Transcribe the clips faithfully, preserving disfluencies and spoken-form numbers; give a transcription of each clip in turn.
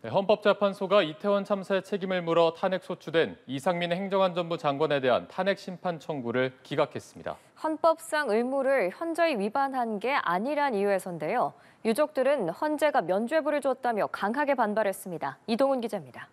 네, 헌법재판소가 이태원 참사의 책임을 물어 탄핵 소추된 이상민 행정안전부 장관에 대한 탄핵 심판 청구를 기각했습니다. 헌법상 의무를 현저히 위반한 게 아니란 이유에서인데요. 유족들은 헌재가 면죄부를 줬다며 강하게 반발했습니다. 이동훈 기자입니다.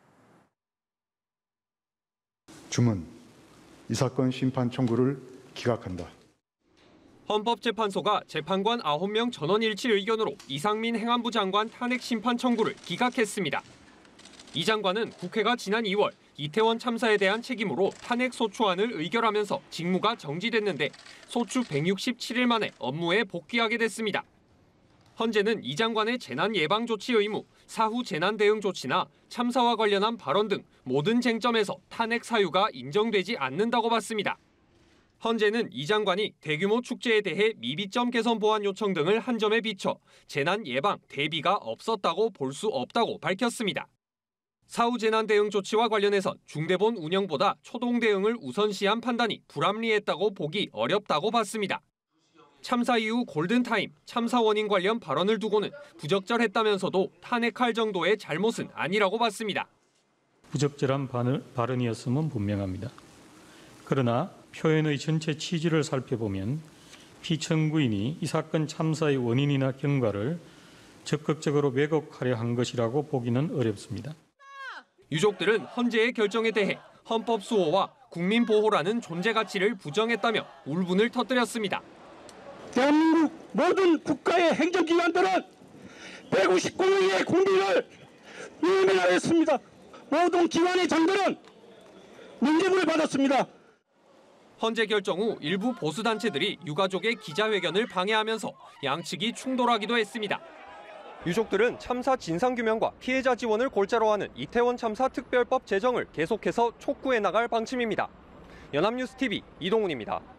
주문, 이 사건 심판 청구를 기각한다. 헌법재판소가 재판관 아홉 명 전원 일치 의견으로 이상민 행안부 장관 탄핵 심판 청구를 기각했습니다. 이 장관은 국회가 지난 이월 이태원 참사에 대한 책임으로 탄핵 소추안을 의결하면서 직무가 정지됐는데 소추 백육십칠 일 만에 업무에 복귀하게 됐습니다. 헌재는 이 장관의 재난 예방 조치 의무, 사후 재난 대응 조치나 참사와 관련한 발언 등 모든 쟁점에서 탄핵 사유가 인정되지 않는다고 봤습니다. 헌재는 이 장관이 대규모 축제에 대해 미비점 개선 보완 요청 등을 한 점에 비춰 재난 예방, 대비가 없었다고 볼 수 없다고 밝혔습니다. 사후 재난 대응 조치와 관련해선 중대본 운영보다 초동 대응을 우선시한 판단이 불합리했다고 보기 어렵다고 봤습니다. 참사 이후 골든타임, 참사 원인 관련 발언을 두고는 부적절했다면서도 탄핵할 정도의 잘못은 아니라고 봤습니다. 부적절한 발언이었음은 분명합니다. 그러나 표현의 전체 취지를 살펴보면 피청구인이 이 사건 참사의 원인이나 경과를 적극적으로 왜곡하려 한 것이라고 보기는 어렵습니다. 유족들은 헌재의 결정에 대해 헌법 수호와 국민 보호라는 존재 가치를 부정했다며 울분을 터뜨렸습니다. 대한민국 모든 국가의 행정기관들은 백오십구 명의 국민을 외면하였습니다. 모든 기관의 장들은 면죄부를 받았습니다. 헌재 결정 후 일부 보수단체들이 유가족의 기자회견을 방해하면서 양측이 충돌하기도 했습니다. 유족들은 참사 진상규명과 피해자 지원을 골자로 하는 이태원 참사 특별법 제정을 계속해서 촉구해 나갈 방침입니다. 연합뉴스 티비 이동훈입니다.